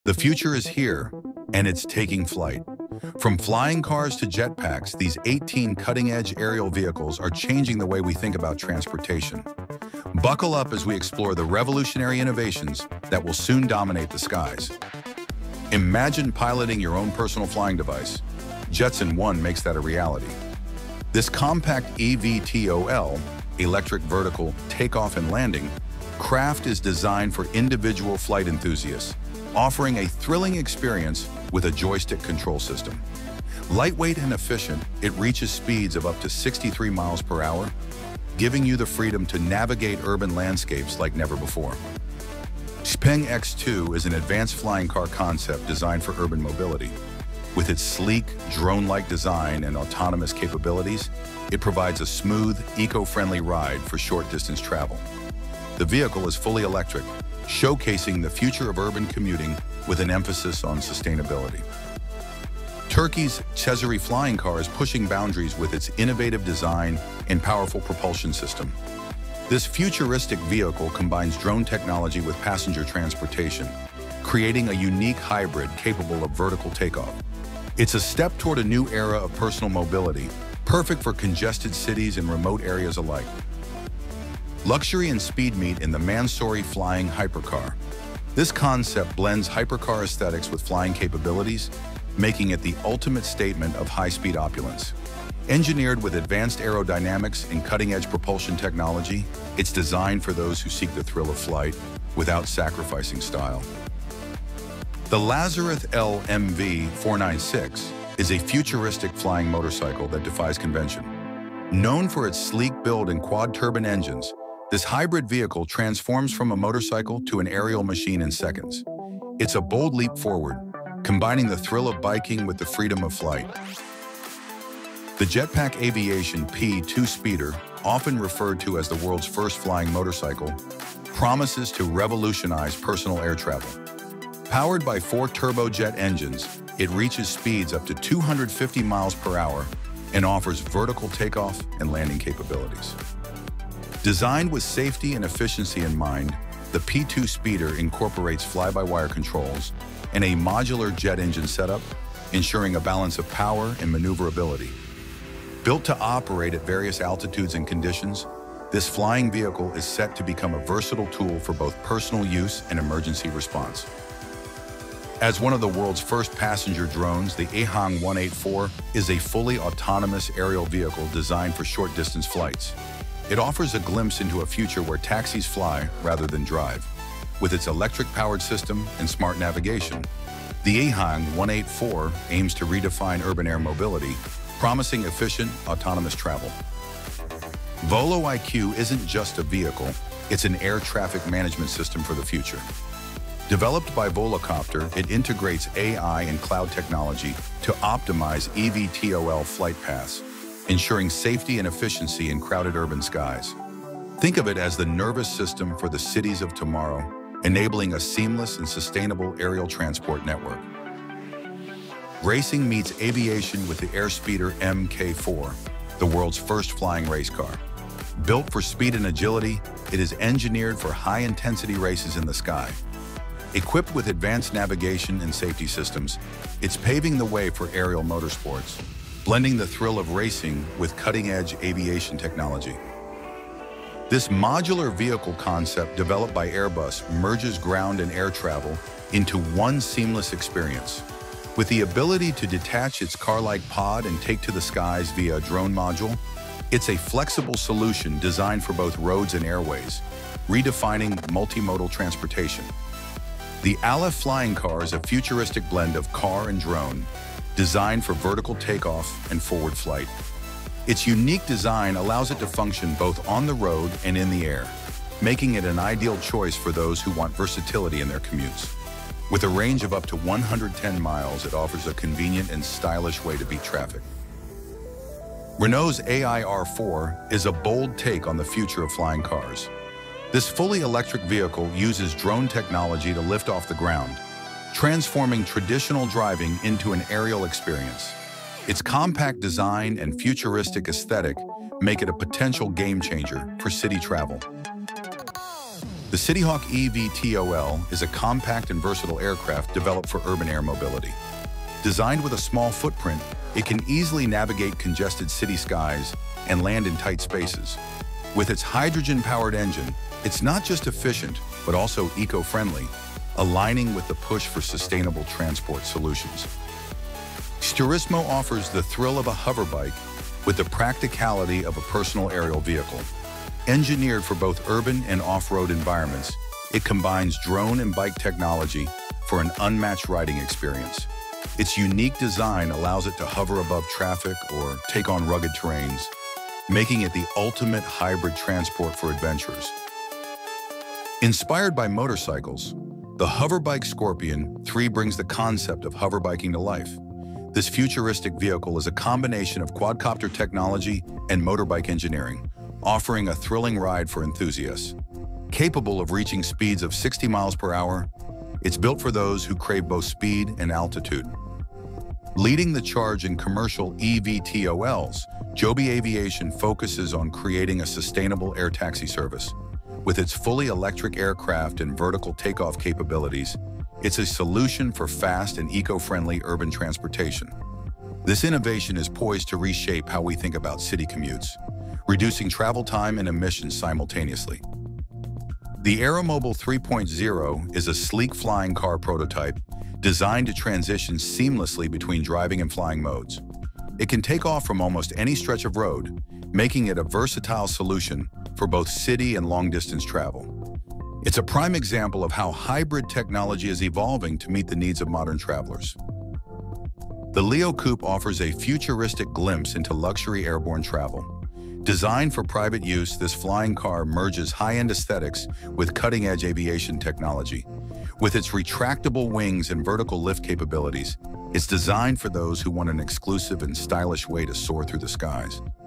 The future is here, and it's taking flight. From flying cars to jetpacks, these 18 cutting-edge aerial vehicles are changing the way we think about transportation. Buckle up as we explore the revolutionary innovations that will soon dominate the skies. Imagine piloting your own personal flying device. JetsonOne makes that a reality. This compact eVTOL, electric vertical takeoff and landing, craft is designed for individual flight enthusiasts, offering a thrilling experience with a joystick control system. Lightweight and efficient, it reaches speeds of up to 63 miles per hour, giving you the freedom to navigate urban landscapes like never before. Shang X2 is an advanced flying car concept designed for urban mobility. With its sleek, drone-like design and autonomous capabilities, it provides a smooth, eco-friendly ride for short-distance travel. The vehicle is fully electric, showcasing the future of urban commuting with an emphasis on sustainability. Turkey's Chary flying car is pushing boundaries with its innovative design and powerful propulsion system. This futuristic vehicle combines drone technology with passenger transportation, creating a unique hybrid capable of vertical takeoff. It's a step toward a new era of personal mobility, perfect for congested cities and remote areas alike. Luxury and speed meet in the Maserati flying Hypercar. This concept blends hypercar aesthetics with flying capabilities, making it the ultimate statement of high-speed opulence. Engineered with advanced aerodynamics and cutting-edge propulsion technology, it's designed for those who seek the thrill of flight without sacrificing style. The Lazareth LMV496 is a futuristic flying motorcycle that defies convention. Known for its sleek build and quad-turbine engines, this hybrid vehicle transforms from a motorcycle to an aerial machine in seconds. It's a bold leap forward, combining the thrill of biking with the freedom of flight. The Jetpack Aviation P2P speeder, often referred to as the world's first flying motorcycle, promises to revolutionize personal air travel. Powered by 4 turbojet engines, it reaches speeds up to 250 miles per hour and offers vertical takeoff and landing capabilities. Designed with safety and efficiency in mind, the P2 speeder incorporates fly-by-wire controls and a modular jet engine setup, ensuring a balance of power and maneuverability. Built to operate at various altitudes and conditions, this flying vehicle is set to become a versatile tool for both personal use and emergency response. As one of the world's first passenger drones, the EHang 184 is a fully autonomous aerial vehicle designed for short-distance flights. It offers a glimpse into a future where taxis fly rather than drive. With its electric-powered system and smart navigation, the EHang 184 aims to redefine urban air mobility, promising efficient, autonomous travel. Volocopter IQ isn't just a vehicle, it's an air traffic management system for the future. Developed by Volocopter, it integrates AI and cloud technology to optimize eVTOL flight paths, ensuring safety and efficiency in crowded urban skies. Think of it as the nervous system for the cities of tomorrow, enabling a seamless and sustainable aerial transport network. Racing meets aviation with the Airspeeder MK4, the world's first flying race car. Built for speed and agility, it is engineered for high-intensity races in the sky. Equipped with advanced navigation and safety systems, it's paving the way for aerial motorsports, blending the thrill of racing with cutting-edge aviation technology. This modular vehicle concept developed by Airbus merges ground and air travel into one seamless experience. With the ability to detach its car-like pod and take to the skies via a drone module, it's a flexible solution designed for both roads and airways, redefining multimodal transportation. The ALF Flying Car is a futuristic blend of car and drone, designed for vertical takeoff and forward flight. Its unique design allows it to function both on the road and in the air, making it an ideal choice for those who want versatility in their commutes. With a range of up to 110 miles, it offers a convenient and stylish way to beat traffic. Renault's AIR4 is a bold take on the future of flying cars. This fully electric vehicle uses drone technology to lift off the ground, transforming traditional driving into an aerial experience. Its compact design and futuristic aesthetic make it a potential game changer for city travel. The Cityhawk EV is a compact and versatile aircraft developed for urban air mobility. Designed with a small footprint, it can easily navigate congested city skies and land in tight spaces. With its hydrogen-powered engine, it's not just efficient, but also eco-friendly, aligning with the push for sustainable transport solutions. Sismo offers the thrill of a hoverbike with the practicality of a personal aerial vehicle. Engineered for both urban and off-road environments, it combines drone and bike technology for an unmatched riding experience. Its unique design allows it to hover above traffic or take on rugged terrains, making it the ultimate hybrid transport for adventurers. Inspired by motorcycles, the Hoverbike Scorpion 3 brings the concept of hoverbiking to life. This futuristic vehicle is a combination of quadcopter technology and motorbike engineering, offering a thrilling ride for enthusiasts. Capable of reaching speeds of 60 miles per hour, it's built for those who crave both speed and altitude. Leading the charge in commercial eVTOLs, Jobby Aviation focuses on creating a sustainable air taxi service. With its fully electric aircraft and vertical takeoff capabilities, it's a solution for fast and eco-friendly urban transportation. This innovation is poised to reshape how we think about city commutes, reducing travel time and emissions simultaneously. The Aeromobile 3.0 is a sleek flying car prototype designed to transition seamlessly between driving and flying modes. It can take off from almost any stretch of road, making it a versatile solution for both city and long-distance travel. It's a prime example of how hybrid technology is evolving to meet the needs of modern travelers. The Leo Coupe offers a futuristic glimpse into luxury airborne travel. Designed for private use, this flying car merges high-end aesthetics with cutting-edge aviation technology. With its retractable wings and vertical lift capabilities, it's designed for those who want an exclusive and stylish way to soar through the skies.